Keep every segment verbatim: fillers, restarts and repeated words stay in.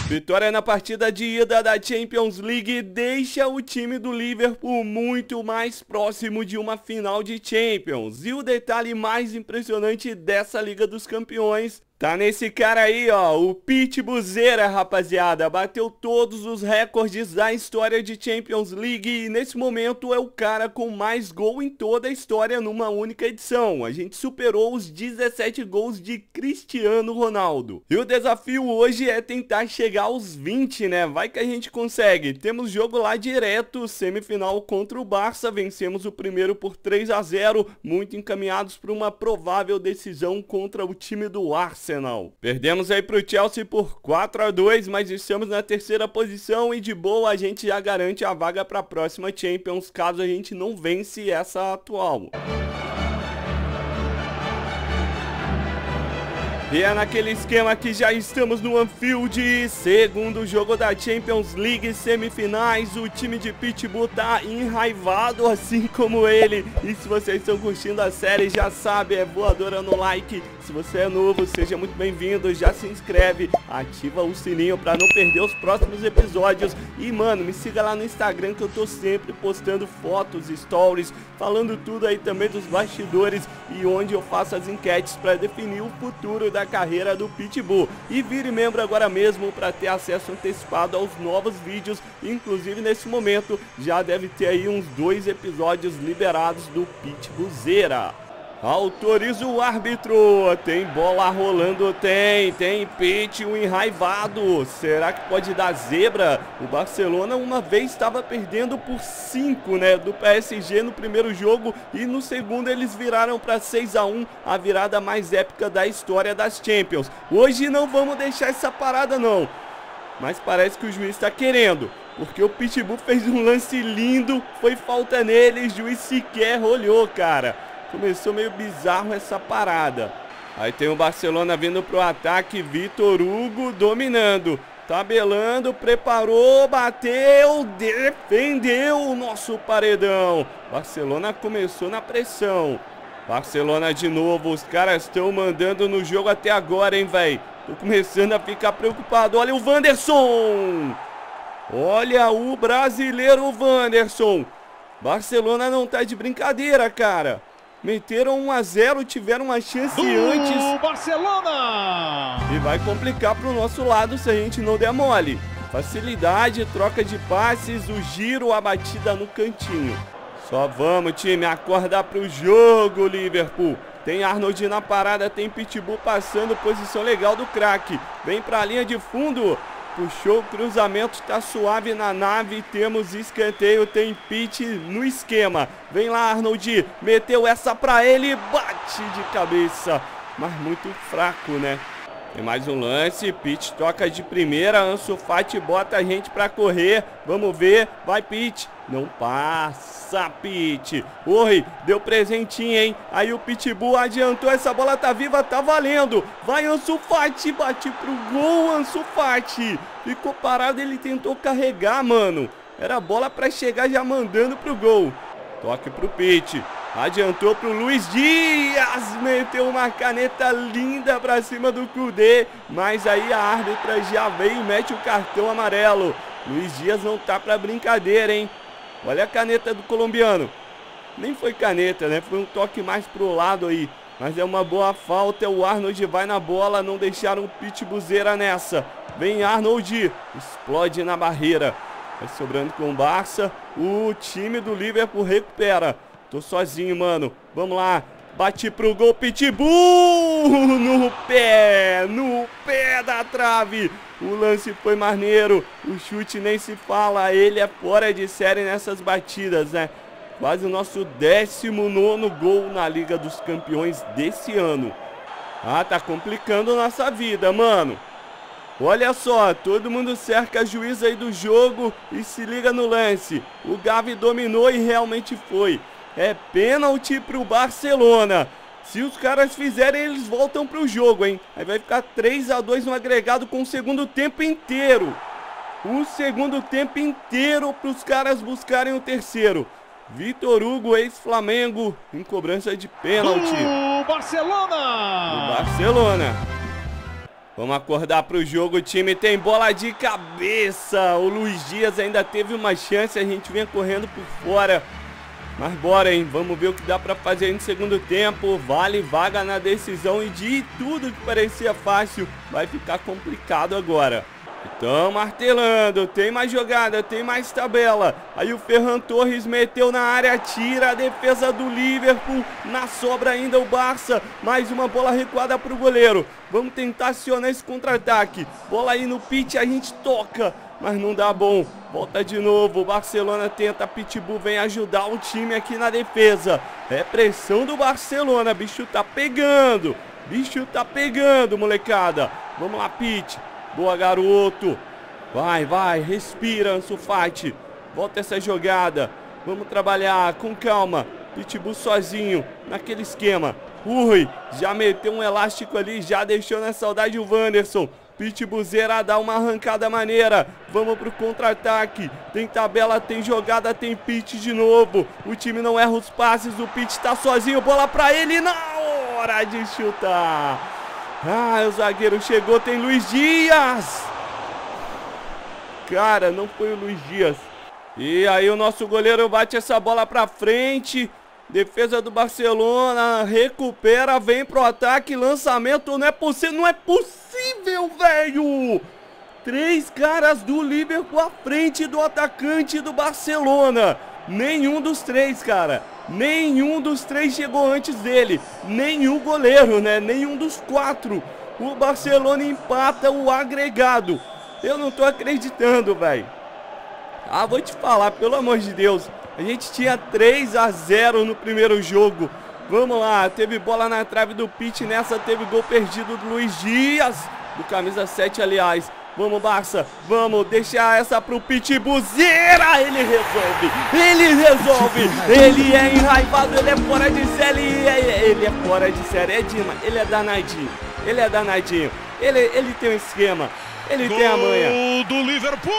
Vitória na partida de ida da Champions League deixa o time do Liverpool muito mais próximo de uma final de Champions. E o detalhe mais impressionante dessa Liga dos Campeões tá nesse cara aí, ó, o Pete Buzeira, rapaziada. Bateu todos os recordes da história de Champions League e nesse momento é o cara com mais gol em toda a história numa única edição. A gente superou os dezessete gols de Cristiano Ronaldo. E o desafio hoje é tentar chegar aos vinte, né? Vai que a gente consegue. Temos jogo lá direto, semifinal contra o Barça. Vencemos o primeiro por três a zero, muito encaminhados para uma provável decisão contra o time do Arsenal. Perdemos aí pro Chelsea por quatro a dois, mas estamos na terceira posição e de boa a gente já garante a vaga para a próxima Champions, caso a gente não vence essa atual. E é naquele esquema que já estamos no Anfield, segundo jogo da Champions League semifinais. O time de Pitbull tá enraivado, assim como ele. E se vocês estão curtindo a série, já sabe, é voadora no like. Se você é novo, seja muito bem-vindo, já se inscreve, ativa o sininho pra não perder os próximos episódios. E mano, me siga lá no Instagram que eu tô sempre postando fotos, stories, falando tudo aí também dos bastidores e onde eu faço as enquetes pra definir o futuro da carreira do Pitbull. E vire membro agora mesmo para ter acesso antecipado aos novos vídeos. Inclusive nesse momento já deve ter aí uns dois episódios liberados do Pitbullzeira. Autoriza o árbitro, tem bola rolando, tem, tem Pete, um enraivado, será que pode dar zebra? O Barcelona uma vez estava perdendo por cinco, né, do P S G no primeiro jogo e no segundo eles viraram para seis a um, a virada mais épica da história das Champions. Hoje não vamos deixar essa parada não, mas parece que o juiz está querendo, porque o Pitbull fez um lance lindo, foi falta nele, o juiz sequer olhou, cara. Começou meio bizarro essa parada. Aí tem o Barcelona vindo pro ataque, Vitor Hugo dominando, tabelando, preparou, bateu, defendeu o nosso paredão. Barcelona começou na pressão. Barcelona de novo, os caras estão mandando no jogo até agora, hein, velho. Tô começando a ficar preocupado. Olha o Wanderson. Olha o brasileiro Wanderson. Barcelona não tá de brincadeira, cara. Meteram um a zero, tiveram uma chance do antes. Barcelona! E vai complicar pro nosso lado se a gente não der mole. Facilidade, troca de passes, o giro, a batida no cantinho. Só vamos, time, acordar pro jogo, Liverpool. Tem Arnold na parada, tem Pitbull passando, posição legal do craque. Vem pra linha de fundo. Puxou o cruzamento, tá suave na nave, temos escanteio, tem Pete no esquema. Vem lá Arnold, meteu essa pra ele, bate de cabeça, mas muito fraco, né? Tem mais um lance, Pete toca de primeira, Ansu Fati bota a gente pra correr, vamos ver, vai Pete, não passa Pete. Oi, deu presentinho, hein? Aí o Pitbull adiantou, essa bola tá viva, tá valendo. Vai Ansu Fati, bate pro gol, Ansu Fati. Ficou parado, ele tentou carregar, mano. Era bola pra chegar já mandando pro gol. Toque pro Pete. Adiantou pro Luiz Dias, meteu uma caneta linda pra cima do Kudê, mas aí a árbitra já veio e mete o cartão amarelo. Luiz Dias não tá pra brincadeira, hein? Olha a caneta do colombiano. Nem foi caneta, né? Foi um toque mais pro lado aí, mas é uma boa falta. O Arnold vai na bola, não deixaram o Pitbullzeira nessa. Vem Arnold, explode na barreira. Vai sobrando com o Barça, o time do Liverpool recupera. Tô sozinho, mano. Vamos lá. Bate pro gol, Pitbull! No pé! No pé da trave! O lance foi maneiro. O chute nem se fala. Ele é fora de série nessas batidas, né? Quase o nosso décimo nono gol na Liga dos Campeões desse ano. Ah, tá complicando nossa vida, mano. Olha só, todo mundo cerca a juiz aí do jogo e se liga no lance. O Gavi dominou e realmente foi. É pênalti pro Barcelona. Se os caras fizerem, eles voltam pro jogo, hein? Aí vai ficar três a dois no agregado com o segundo tempo inteiro. O segundo tempo inteiro pros caras buscarem o terceiro. Vitor Hugo, ex-Flamengo, em cobrança de pênalti. Do Barcelona! Do Barcelona. Vamos acordar pro jogo, o time tem bola de cabeça. O Luiz Dias ainda teve uma chance, a gente vinha correndo por fora. Mas bora, hein? Vamos ver o que dá pra fazer no segundo tempo. Vale vaga na decisão e de tudo que parecia fácil vai ficar complicado agora. Então martelando, tem mais jogada, tem mais tabela. Aí o Ferran Torres meteu na área, tira a defesa do Liverpool. Na sobra ainda o Barça, mais uma bola recuada para o goleiro. Vamos tentar acionar esse contra-ataque. Bola aí no pitch, a gente toca, mas não dá bom. Volta de novo, o Barcelona tenta, Pitbull vem ajudar o time aqui na defesa. É pressão do Barcelona, bicho tá pegando. Bicho tá pegando, molecada. Vamos lá, Pit. Boa, garoto. Vai, vai, respira, Ansu Fati. Volta essa jogada. Vamos trabalhar com calma. Pitbull sozinho, naquele esquema. Ui, já meteu um elástico ali, já deixou na saudade o Wanderson. Pitbull zera, dá uma arrancada maneira. Vamos pro contra-ataque. Tem tabela, tem jogada, tem Pit de novo. O time não erra os passes, o Pit tá sozinho. Bola pra ele na hora de chutar. Ah, o zagueiro chegou, tem Luiz Dias. Cara, não foi o Luiz Dias. E aí o nosso goleiro bate essa bola pra frente. Defesa do Barcelona, recupera, vem pro ataque, lançamento, não é possível, não é possível, velho. Três caras do Liverpool à frente do atacante do Barcelona. Nenhum dos três, cara. Nenhum dos três chegou antes dele. Nenhum goleiro, né? Nenhum dos quatro. O Barcelona empata o agregado. Eu não tô acreditando, velho. Ah, vou te falar, pelo amor de Deus. A gente tinha três a zero no primeiro jogo. Vamos lá, teve bola na trave do Pit. Nessa teve gol perdido do Luiz Dias. Do camisa sete, aliás. Vamos, Barça, vamos deixar essa pro Pitbull. Zera, ele resolve, ele resolve, ele é enraivado, ele é fora de série, ele é fora de série, é Dima, ele é danadinho, ele é danadinho, ele, ele tem um esquema, ele Gol tem a manha. do Liverpool!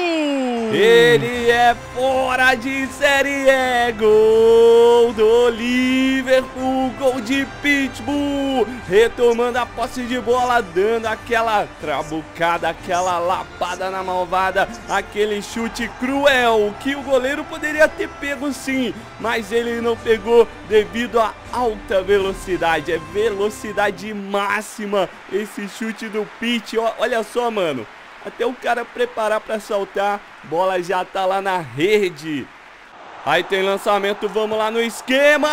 Ele é fora de série, é gol do Liverpool, gol de Pitbull, retomando a posse de bola, dando aquela trabucada, aquela lapada na malvada, aquele chute cruel que o goleiro poderia ter pego sim, mas ele não pegou devido à alta velocidade, é velocidade máxima esse chute do Pit. Olha só, mano. Até o cara preparar para saltar, bola já tá lá na rede. Aí tem lançamento, vamos lá no esquema.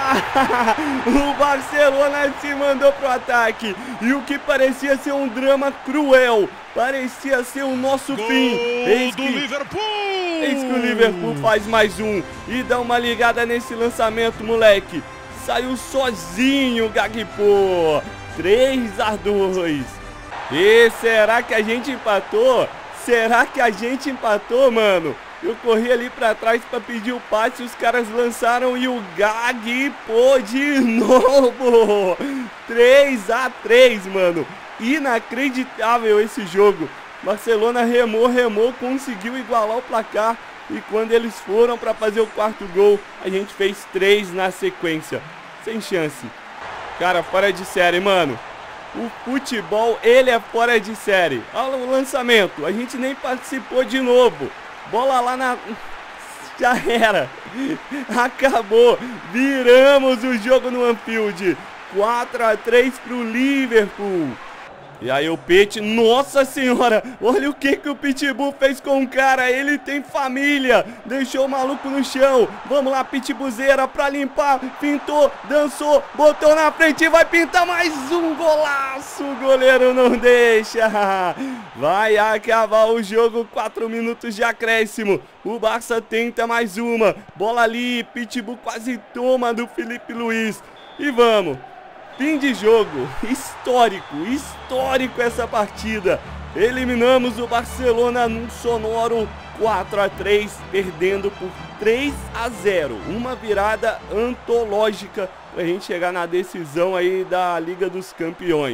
O Barcelona se mandou pro ataque. E o que parecia ser um drama cruel, parecia ser o nosso Gol fim. Eis do que, Liverpool! eis que o Liverpool faz mais um. E dá uma ligada nesse lançamento, moleque. Saiu sozinho, Gakpo. três a dois. E será que a gente empatou? Será que a gente empatou, mano? Eu corri ali pra trás pra pedir o passe, os caras lançaram e o Gakpo de novo. três a três, mano. Inacreditável esse jogo. Barcelona remou, remou, conseguiu igualar o placar. E quando eles foram pra fazer o quarto gol, a gente fez três na sequência. Sem chance. Cara, fora de série, mano. O futebol, ele é fora de série. Olha o lançamento, a gente nem participou de novo. Bola lá na... Já era. Acabou. Viramos o jogo no Anfield. quatro a três pro Liverpool. E aí o Pit, nossa senhora, olha o que que o Pitbull fez com o cara, ele tem família, deixou o maluco no chão. Vamos lá, Pitbullzeira pra limpar, pintou, dançou, botou na frente e vai pintar mais um golaço, o goleiro não deixa. Vai acabar o jogo, quatro minutos de acréscimo, o Barça tenta mais uma, bola ali, Pitbull quase toma do Felipe Luiz. E vamos. Fim de jogo, histórico, histórico essa partida. Eliminamos o Barcelona num sonoro quatro a três, perdendo por três a zero. Uma virada antológica pra gente chegar na decisão aí da Liga dos Campeões.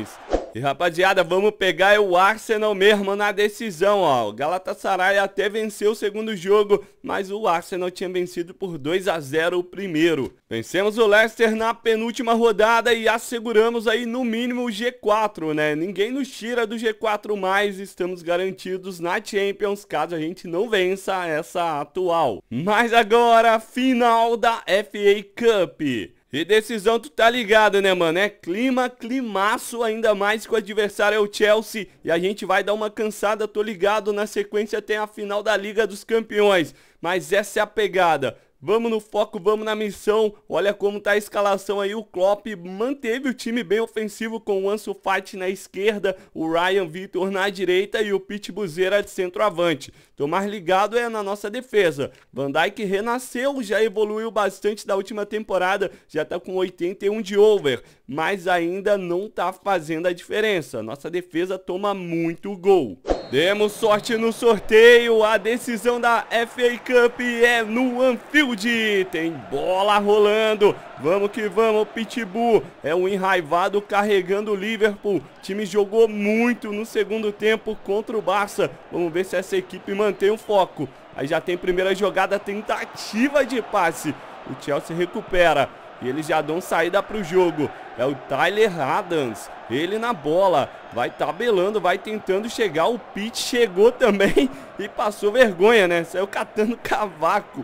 E rapaziada, vamos pegar o Arsenal mesmo na decisão, ó. O Galatasaray até venceu o segundo jogo, mas o Arsenal tinha vencido por dois a zero o primeiro. Vencemos o Leicester na penúltima rodada e asseguramos aí no mínimo o G quatro, né? Ninguém nos tira do G quatro mais, estamos garantidos na Champions caso a gente não vença essa atual. Mas agora, final da F A Cup. E decisão, tu tá ligado, né, mano? É clima, climaço, ainda mais que o adversário é o Chelsea. E a gente vai dar uma cansada, tô ligado. Na sequência tem a final da Liga dos Campeões. Mas essa é a pegada. Vamos no foco, vamos na missão. Olha como tá a escalação aí. O Klopp manteve o time bem ofensivo com o Ansu Fati na esquerda, o Ryan Vitor na direita e o Pete Buzeira de centroavante. Tô mais ligado é na nossa defesa. Van Dijk renasceu, já evoluiu bastante da última temporada, já tá com oitenta e um de over, mas ainda não tá fazendo a diferença. Nossa defesa toma muito gol. Demos sorte no sorteio, a decisão da F A Cup é no Anfield. Tem bola rolando, vamos que vamos, Pitbull é um enraivado carregando o Liverpool. O time jogou muito no segundo tempo contra o Barça. Vamos ver se essa equipe mantém o foco. Aí já tem primeira jogada, tentativa de passe. O Chelsea recupera e eles já dão saída para o jogo. É o Tyler Adams, ele na bola, vai tabelando, vai tentando chegar. O Pete chegou também e passou vergonha, né? Saiu catando cavaco.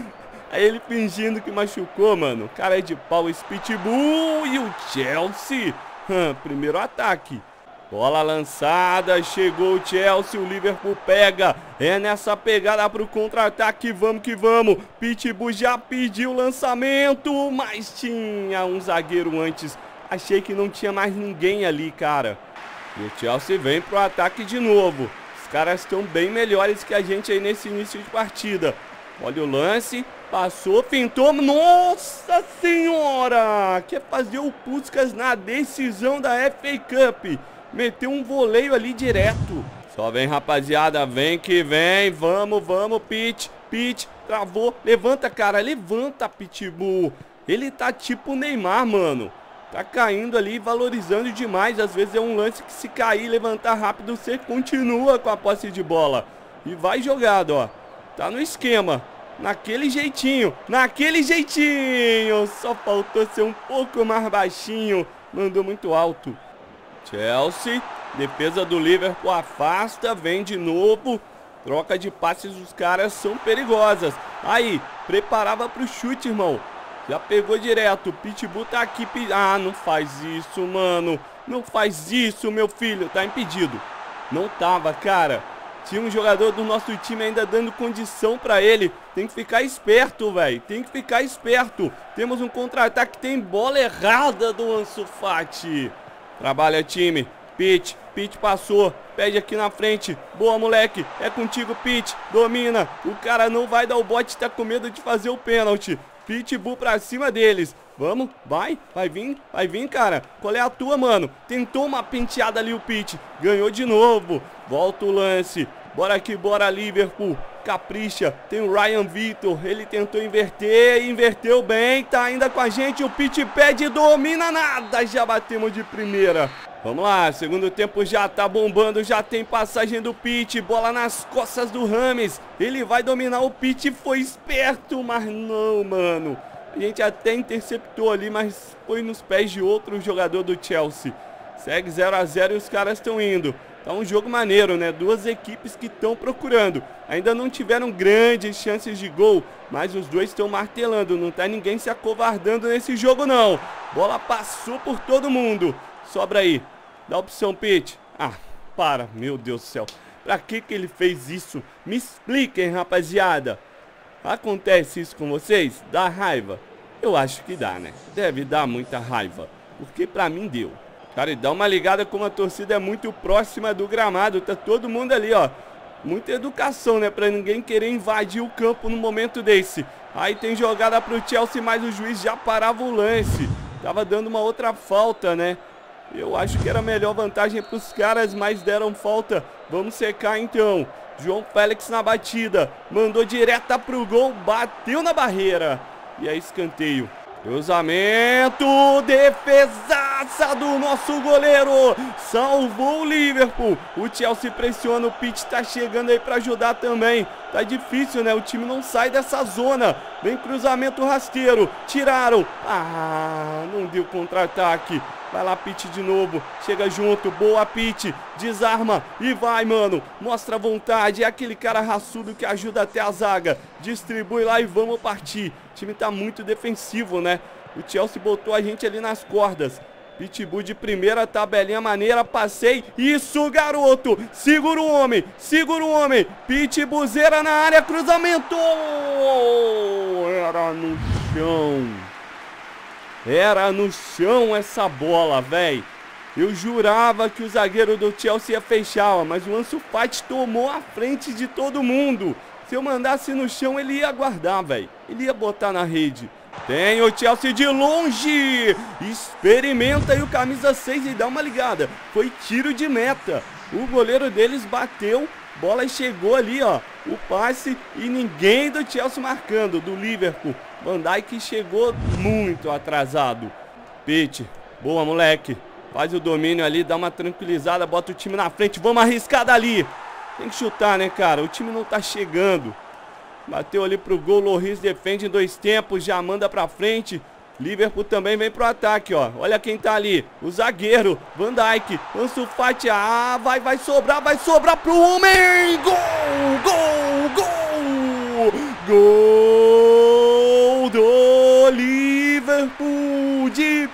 Aí ele fingindo que machucou, mano. Cara é de pau, esse Pitbull. E o Chelsea, hum, primeiro ataque. Bola lançada, chegou o Chelsea, o Liverpool pega. É nessa pegada pro contra-ataque, vamos que vamos. Pitbull já pediu o lançamento, mas tinha um zagueiro antes. Achei que não tinha mais ninguém ali, cara. E o Chelsea vem pro ataque de novo. Os caras estão bem melhores que a gente aí nesse início de partida. Olha o lance, passou, fintou, nossa senhora! Quer fazer o Puskás na decisão da F A Cup. Meteu um voleio ali direto. Só vem, rapaziada, vem que vem, vamos, vamos, Pete, Pete, travou, levanta, cara, levanta, Pitbull. Ele tá tipo Neymar, mano. Tá caindo ali, valorizando demais. Às vezes é um lance que se cair, levantar rápido, você continua com a posse de bola. E vai jogado, ó. Tá no esquema, naquele jeitinho, naquele jeitinho. Só faltou ser um pouco mais baixinho. Mandou muito alto. Chelsea, defesa do Liverpool afasta, vem de novo. Troca de passes, os caras são perigosas. Aí, preparava pro chute, irmão. Já pegou direto, o Pitbull tá aqui. Ah, não faz isso, mano. Não faz isso, meu filho. Tá impedido. Não tava, cara. Tinha um jogador do nosso time ainda dando condição pra ele. Tem que ficar esperto, velho. Tem que ficar esperto. Temos um contra-ataque, tem bola errada do Ansu Fati. Trabalha, time. Pete, Pete passou. Pede aqui na frente. Boa, moleque. É contigo, Pete. Domina. O cara não vai dar o bote, tá com medo de fazer o pênalti. Pitbull pra cima deles. Vamos, vai, vai vir, vai vir, cara. Qual é a tua, mano? Tentou uma penteada ali o Pete. Ganhou de novo. Volta o lance. Bora aqui, bora, Liverpool. Capricha. Tem o Ryan Vitor. Ele tentou inverter. Inverteu bem. Tá ainda com a gente. O Pete pede. Domina nada. Já batemos de primeira. Vamos lá. Segundo tempo já tá bombando. Já tem passagem do Pete. Bola nas costas do Rames. Ele vai dominar o Pete. Foi esperto, mas não, mano. A gente até interceptou ali, mas foi nos pés de outro jogador do Chelsea. Segue zero a zero e os caras estão indo. Tá um jogo maneiro, né? Duas equipes que estão procurando. Ainda não tiveram grandes chances de gol, mas os dois estão martelando. Não tá ninguém se acovardando nesse jogo, não. Bola passou por todo mundo. Sobra aí. Dá opção, Pete. Ah, para. Meu Deus do céu. Pra que que ele fez isso? Me expliquem, rapaziada. Acontece isso com vocês? Dá raiva? Eu acho que dá, né? Deve dar muita raiva. Porque pra mim deu. Cara, e dá uma ligada como a torcida é muito próxima do gramado. Tá todo mundo ali, ó. Muita educação, né? Pra ninguém querer invadir o campo no momento desse. Aí tem jogada pro Chelsea, mas o juiz já parava o lance. Tava dando uma outra falta, né? Eu acho que era melhor vantagem pros caras, mas deram falta. Vamos secar então. João Félix na batida. Mandou direta pro gol. Bateu na barreira. E aí escanteio. Cruzamento, defesaça do nosso goleiro, salvou o Liverpool. O Chelsea pressiona, o Pitt tá chegando aí para ajudar também. Tá difícil, né? O time não sai dessa zona. Vem cruzamento rasteiro, tiraram. Ah, não deu contra-ataque. Vai lá, Pitt de novo, chega junto, boa Pitt, desarma e vai, mano, mostra vontade, é aquele cara raçudo que ajuda até a zaga, distribui lá e vamos partir. O time tá muito defensivo, né? O Chelsea botou a gente ali nas cordas. Pitbull de primeira, tabelinha maneira, passei, isso garoto, segura o homem, segura o homem, Pitbullzeira na área, cruzamento, era no chão. Era no chão essa bola, velho. Eu jurava que o zagueiro do Chelsea ia fechar, mas o Ansu Fati tomou a frente de todo mundo. Se eu mandasse no chão, ele ia guardar, velho. Ele ia botar na rede. Tem o Chelsea de longe. Experimenta aí o camisa seis e dá uma ligada. Foi tiro de meta. O goleiro deles bateu. Bola chegou ali, ó. O passe e ninguém do Chelsea marcando. Do Liverpool. Van Dijk chegou muito atrasado. Pitt, boa moleque. Faz o domínio ali, dá uma tranquilizada, bota o time na frente. Vamos arriscar dali. Tem que chutar, né, cara? O time não tá chegando. Bateu ali pro gol, Lloris defende em dois tempos, já manda pra frente. Liverpool também vem pro ataque, ó. Olha quem tá ali, o zagueiro, Van Dijk, Ansu Fati, ah, vai, vai sobrar, vai sobrar pro homem! Gol, gol, gol! Gol do Liverpool de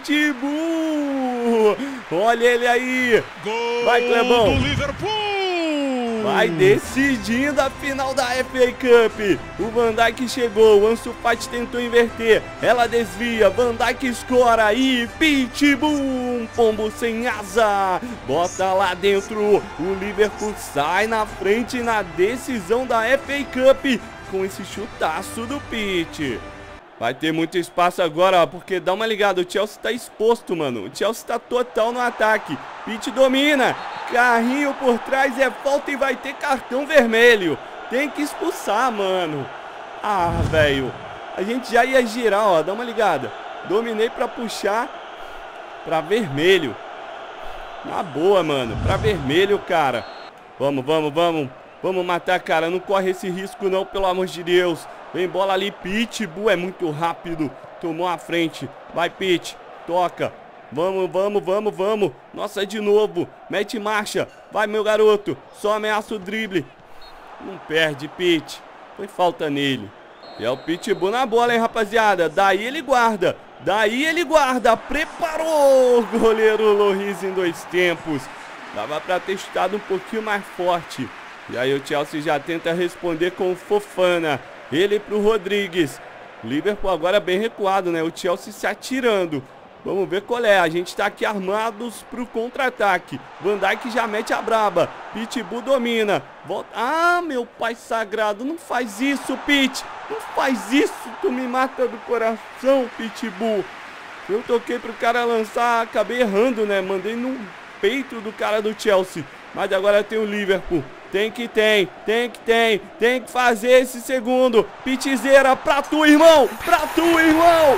Pitbull! Olha ele aí! Gol vai, Clebão! do Liverpool! Vai decidindo a final da F A Cup. O Van Dijk chegou, o Ansu Fati tentou inverter. Ela desvia, Van Dijk escora e Pitbull, um pombo sem asa. Bota lá dentro. O Liverpool sai na frente na decisão da F A Cup com esse chutaço do Pitt. Vai ter muito espaço agora, ó, porque dá uma ligada, o Chelsea tá exposto, mano. O Chelsea tá total no ataque. Pitt domina. Carrinho por trás, é falta e vai ter cartão vermelho. Tem que expulsar, mano. Ah, velho. A gente já ia girar, ó. Dá uma ligada. Dominei pra puxar pra vermelho. Na boa, mano. Pra vermelho, cara. Vamos, vamos, vamos. Vamos matar, cara. Não corre esse risco, não, pelo amor de Deus. Vem bola ali, Pitbull é muito rápido. Tomou a frente. Vai, Pitt. Toca. Vamos, vamos, vamos, vamos. Nossa, de novo. Mete marcha. Vai, meu garoto. Só ameaça o drible. Não perde, Pitt. Foi falta nele. E é o Pitbull na bola, hein, rapaziada. Daí ele guarda. Daí ele guarda. Preparou. Goleiro Lloris em dois tempos. Dava pra ter chutado um pouquinho mais forte. E aí o Chelsea já tenta responder com o Fofana. Ele pro Rodrigues. Liverpool agora bem recuado, né? O Chelsea se atirando. Vamos ver qual é. A gente tá aqui armados pro contra-ataque. Van Dijk já mete a braba. Pitbull domina. Volta. Ah, meu pai sagrado. Não faz isso, Pitt. Não faz isso. Tu me mata do coração, Pitbull. Eu toquei pro cara lançar. Acabei errando, né? Mandei no peito do cara do Chelsea. Mas agora tem o Liverpool. Tem que tem, tem que tem, tem que fazer esse segundo. Pitzeira pra tu, irmão, pra tu, irmão.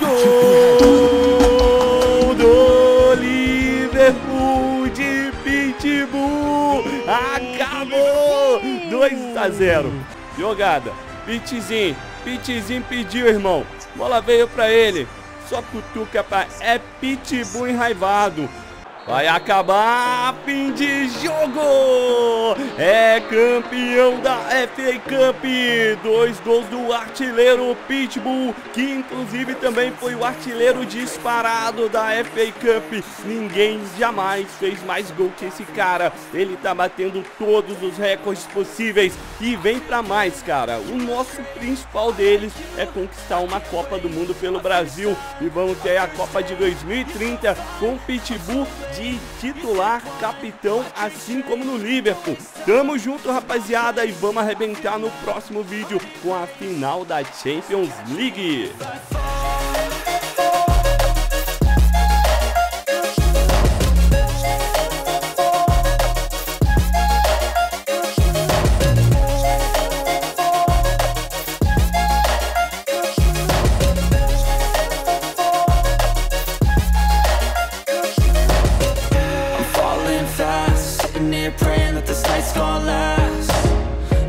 Gol do Liverpool de Pitbull. Acabou. dois a zero. Jogada. Pitzinho, Pitzinho pediu, irmão. Bola veio pra ele. Só cutuca pra... É Pitbull enraivado. Vai acabar, fim de jogo! É campeão da F A Cup! Dois gols do artilheiro Pitbull, que inclusive também foi o artilheiro disparado da F A Cup. Ninguém jamais fez mais gol que esse cara. Ele tá batendo todos os recordes possíveis e vem pra mais, cara. O nosso principal deles é conquistar uma Copa do Mundo pelo Brasil. E vamos ter a Copa de dois mil e trinta com o Pitbull de titular, capitão, assim como no Liverpool. Tamo junto, rapaziada, e vamos arrebentar no próximo vídeo com a final da Champions League.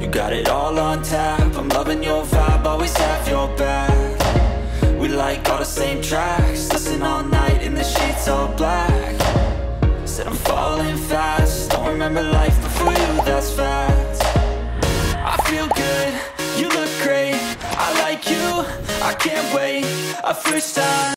got it all on tap, I'm loving your vibe, always have your back. We like all the same tracks, listen all night in the sheets all black. Said I'm falling fast, don't remember life before you, that's fact. I feel good, you look great, I like you, I can't wait, a first time